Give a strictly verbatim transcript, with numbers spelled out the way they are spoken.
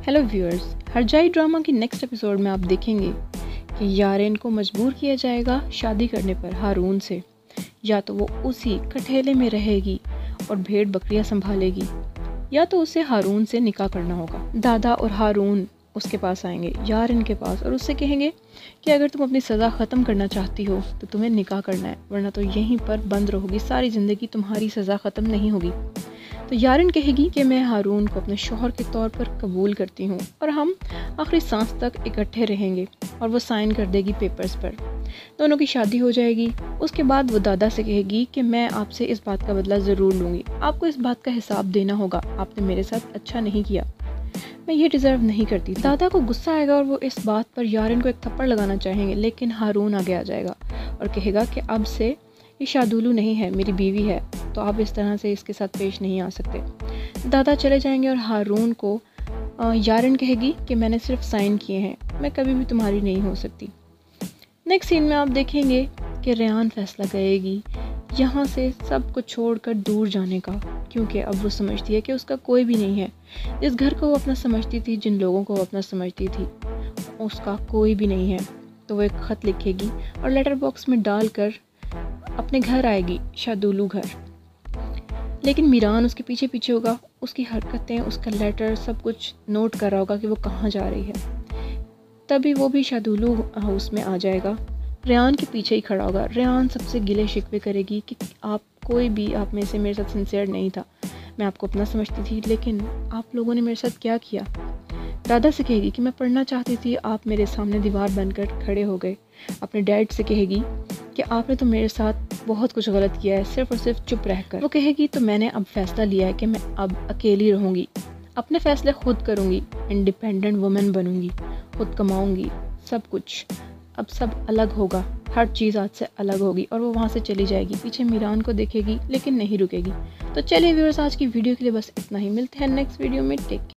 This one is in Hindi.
हेलो व्यूअर्स, हरजाई ड्रामा की नेक्स्ट एपिसोड में आप देखेंगे कि यारेन को मजबूर किया जाएगा शादी करने पर हारून से। या तो वो उसी कठेले में रहेगी और भेड़ बकरियां संभालेगी, या तो उसे हारून से निकाह करना होगा। दादा और हारून उसके पास आएंगे, यारेन के पास, और उससे कहेंगे कि अगर तुम अपनी सज़ा ख़त्म करना चाहती हो तो तुम्हें निकाह करना है, वरना तो यहीं पर बंद रहोगी सारी ज़िंदगी, तुम्हारी सज़ा ख़त्म नहीं होगी। तो यारेन कहेगी कि मैं हारून को अपने शौहर के तौर पर कबूल करती हूँ और हम आखिरी सांस तक इकट्ठे रहेंगे, और वो साइन कर देगी पेपर्स पर। दोनों की शादी हो जाएगी। उसके बाद वो दादा से कहेगी कि मैं आपसे इस बात का बदला ज़रूर लूँगी, आपको इस बात का हिसाब देना होगा, आपने मेरे साथ अच्छा नहीं किया, मैं ये डिज़र्व नहीं करती। दादा को गुस्सा आएगा और वो इस बात पर यारेन को एक थप्पड़ लगाना चाहेंगे, लेकिन हारून आगे आ जाएगा और कहेगा कि अब से ये शादुलू नहीं है, मेरी बीवी है, तो आप इस तरह से इसके साथ पेश नहीं आ सकते। दादा चले जाएंगे और हारून को यारेन कहेगी कि मैंने सिर्फ साइन किए हैं, मैं कभी भी तुम्हारी नहीं हो सकती। नेक्स्ट सीन में आप देखेंगे कि रेहान फैसला करेगी यहाँ से सब कुछ छोड़कर दूर जाने का, क्योंकि अब वो समझती है कि उसका कोई भी नहीं है। जिस घर को वो अपना समझती थी, जिन लोगों को वो अपना समझती थी, उसका कोई भी नहीं है। तो वो एक ख़त लिखेगी और लेटर बॉक्स में डालकर अपने घर आएगी, शादुलू घर। लेकिन मीरान उसके पीछे पीछे होगा, उसकी हरकतें, उसका लेटर, सब कुछ नोट कर रहा होगा कि वो कहाँ जा रही है। तभी वो भी शादुलू हाउस में आ जाएगा, रेहान के पीछे ही खड़ा होगा। रेहान सबसे गिले शिकवे करेगी कि आप कोई भी आप में से मेरे साथ सिंसियर नहीं था, मैं आपको अपना समझती थी, लेकिन आप लोगों ने मेरे साथ क्या किया। दादा से कहेगी कि मैं पढ़ना चाहती थी, आप मेरे सामने दीवार बनकर खड़े हो गए। अपने डैड से कहेगी कि आपने तो मेरे साथ बहुत कुछ गलत किया है, सिर्फ और सिर्फ चुप रहकर। वो कहेगी तो मैंने अब फैसला लिया है कि मैं अब अकेली रहूँगी, अपने फैसले खुद करूँगी, इंडिपेंडेंट वुमेन बनूँगी, खुद कमाऊँगी, सब कुछ अब सब अलग होगा, हर चीज़ आज से अलग होगी। और वो वहाँ से चली जाएगी, पीछे मीरान को देखेगी लेकिन नहीं रुकेगी। तो चलिए व्यूअर्स, आज की वीडियो के लिए बस इतना ही, मिलते हैं नेक्स्ट वीडियो में। टेक